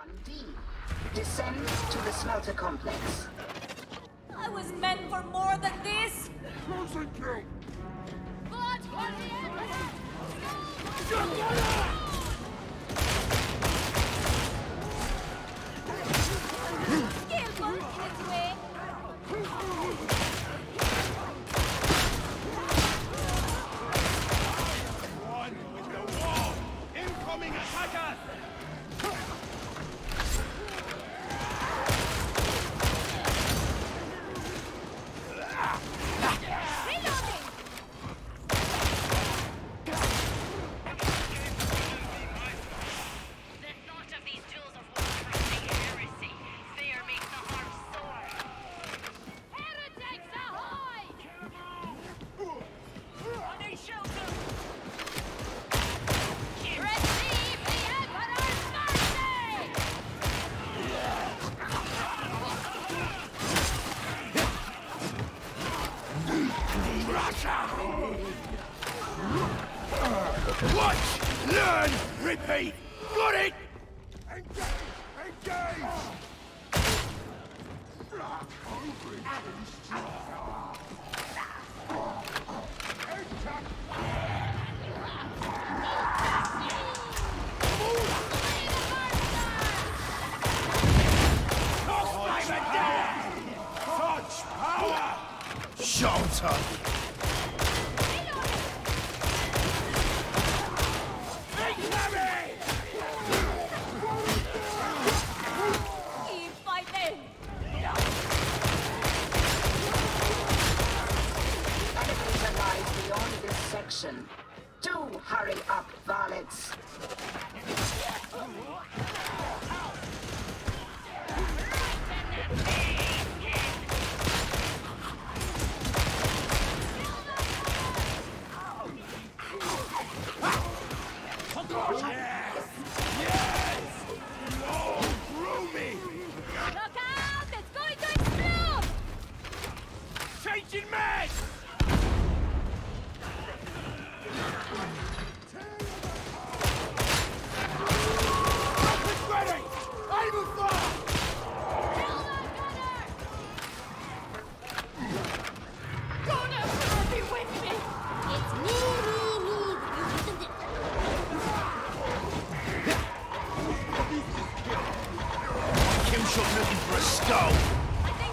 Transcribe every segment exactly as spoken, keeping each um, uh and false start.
one D. Descend to the smelter complex. I was meant for more than this! Closing kill! Bloodthirsty! Skillful in its way! One with the wall! Incoming attackers! Watch! Learn! Repeat! Got it! Engage! Engage! Such power! Shelter! Do hurry up, varlets! Yes! Yes! Oh, groovy! Look out! It's going to explode! Changing mag! Ready! Aim and fire! Gunner will be with me! It's me, me, me! You isn't it? Kill shot looking for a skull! I think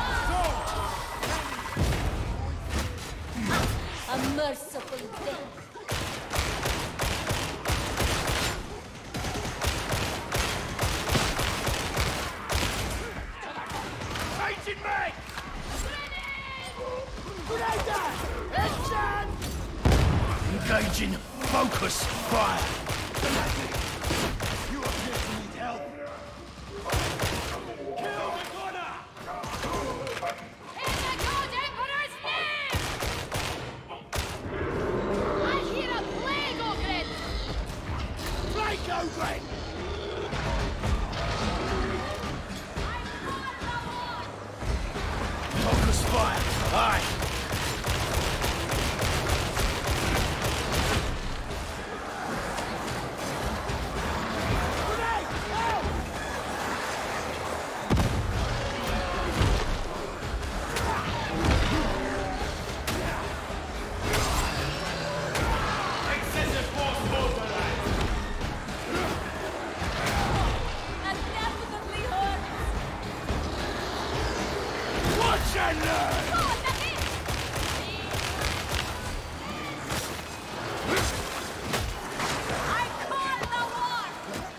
that's a merciful death. Changing mag! Grenade! Action! Engaging focus fire! You appear to need help! Kill the corner! In the God Emperor's name! I hear a plague ogre! Plague ogre! Focus fire! Aye! Excessive force override! That definitely hurts! Watch and learn! Oh, that's it! I call the war!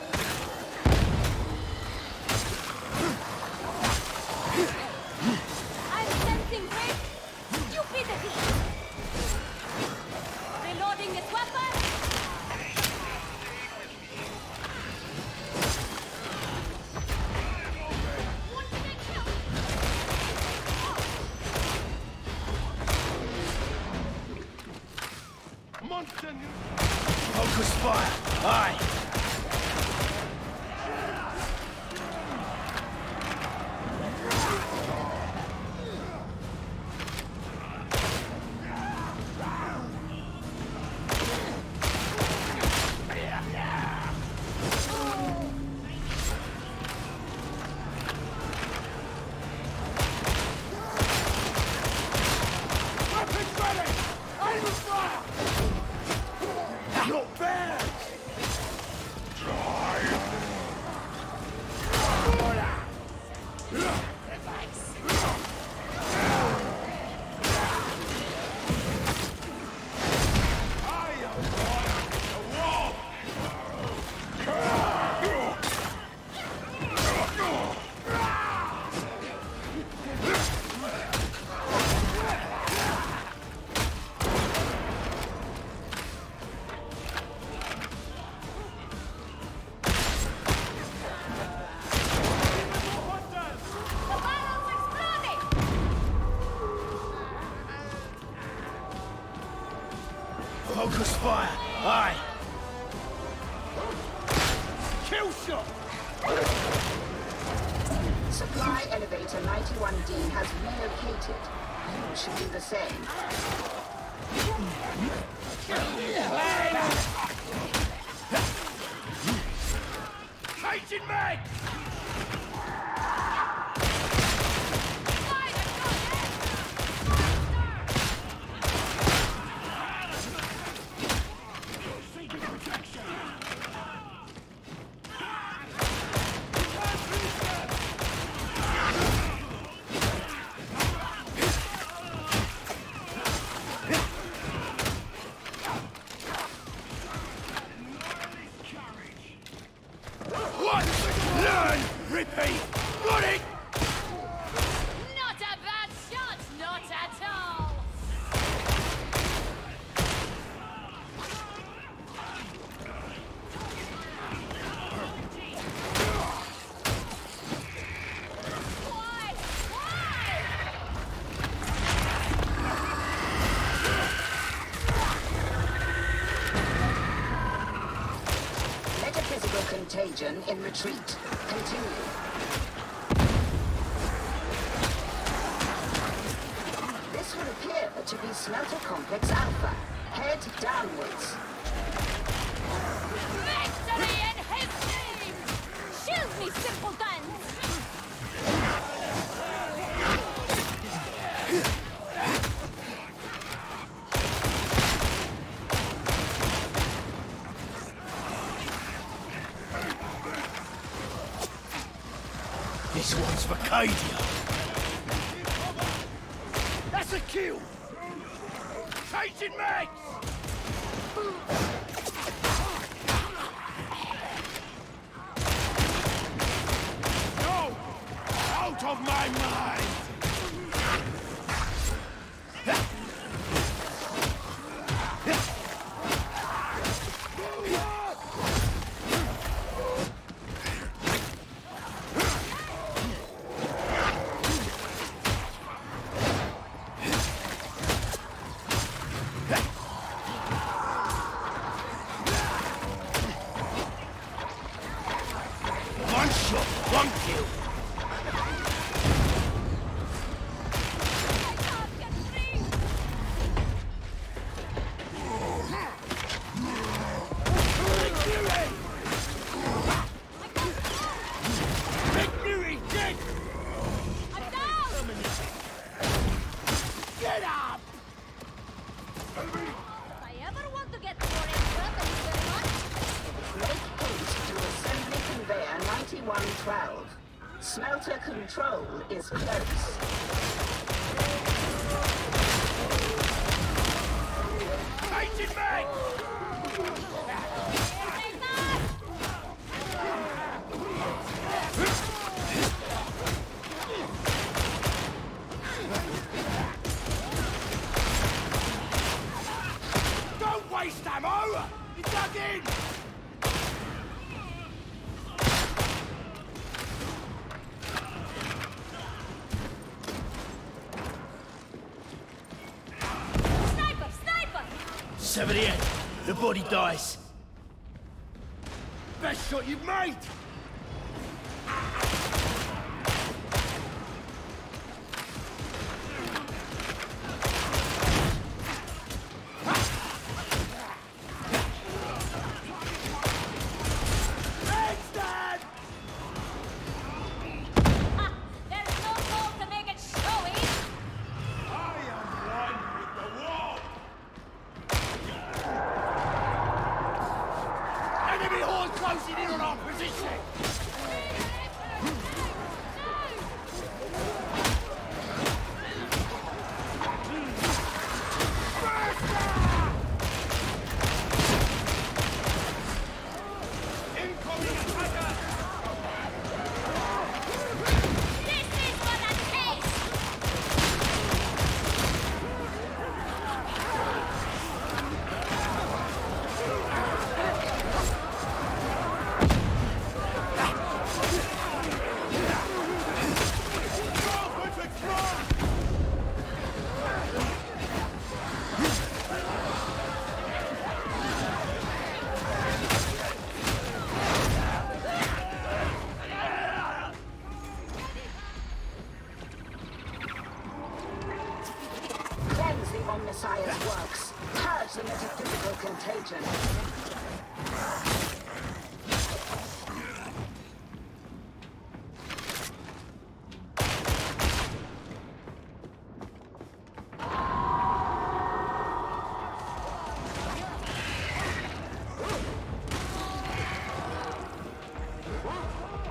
I'm sensing great stupidity! Reloading its weapon! Want to get killed? Monster! Focus fire! Aye! fire! Aye! Kill shot! Supply elevator ninety-one D has relocated. You should do the same. Changing mag! Learn! Repeat! Got it! Not a bad shot, not at all. Why? Why? Metaphysical contagion in retreat. Continue. This would appear to be Smelter Complex Alpha. Head downwards. Victory in his name! Shield me, simpletons! This one's for Cadia. That's a kill! Changing mags! No! Out of my mind! One shot, one kill. Victory dead! I'm down! Get up! If I ever want to get more extra, thank you very much. Make haste to assembly conveyor ninety-one twelve. Smelter control is close. Changing mag! Take that! Don't waste ammo! It's dug in! Sniper! Sniper! seventy-eight. The body dies. Best shot you've made! Thanks, Dad! Ha! There's no goal to make it showy! I am one with the wall! Enemy horde closing in on our position!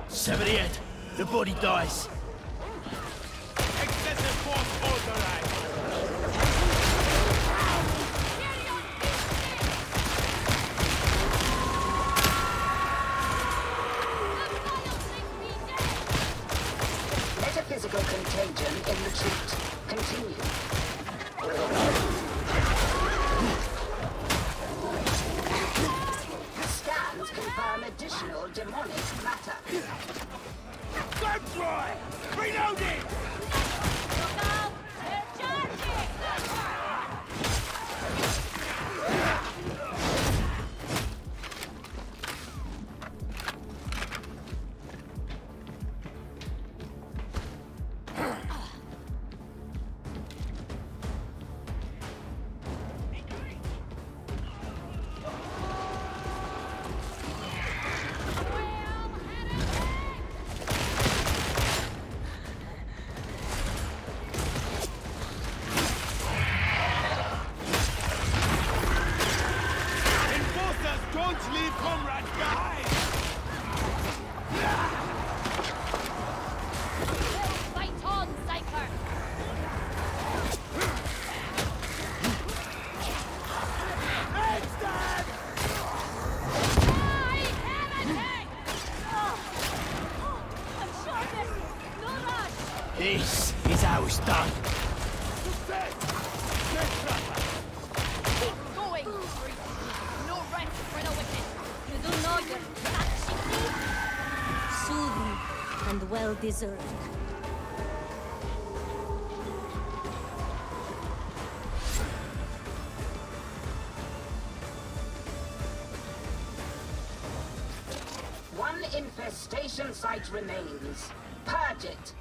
seventy-eight. The body dies. Excessive force authorized. Metaphysical contagion in retreat. Continue. Scans confirm additional demonic matter. Don't try! Reloading! Look out! They're charging! Enforcers don't leave comrades behind! Fight on, Cypher! Extend! I have a tank! Oh. I'm sure there's no rush! This is how it's done. Success! Death trapper! Keep going, Freak! No rest for the wicked! You don't know you're touching me? Soothing and well deserved. One infestation site remains. Purge it.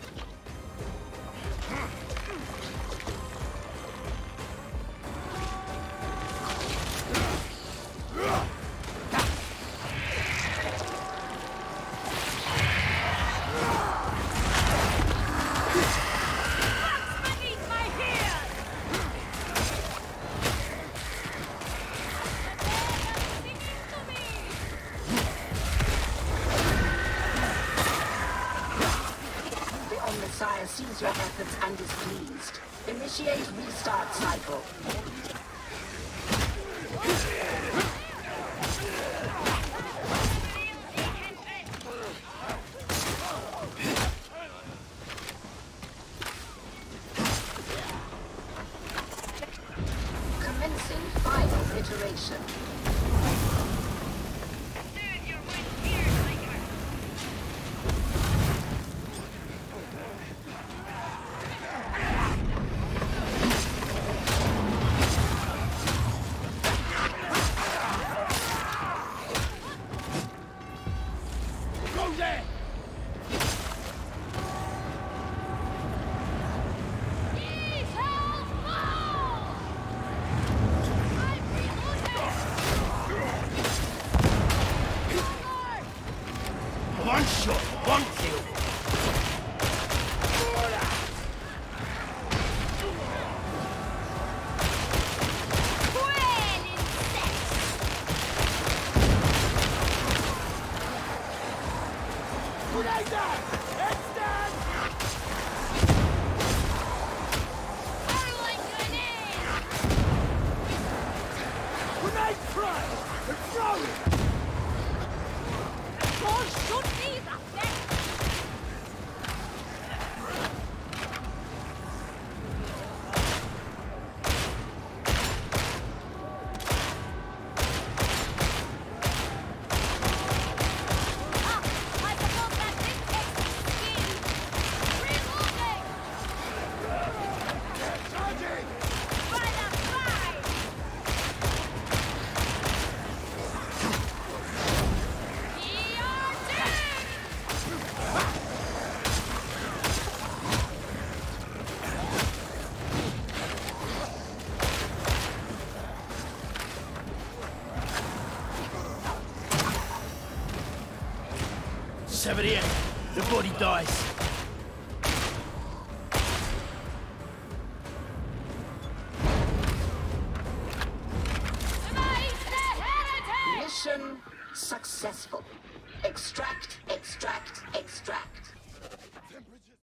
Beneath my heel! Singing to me! The Omnissiah sees your efforts and is pleased. Initiate restart cycle. Commencing final iteration. Go there! These shall fall! I'm reloading! One shot, one kill. Well incensed! Grenade! Extend! Whirling grenade! Grenade try! And throw it! Don't shoot me, Raptor! Ah, I suppose that this takes skill. Reloading! Charging! By the fire! We are dead! seventy-eight. The body dies. Device the heretic! Mission successful. Extract X Extract, extract.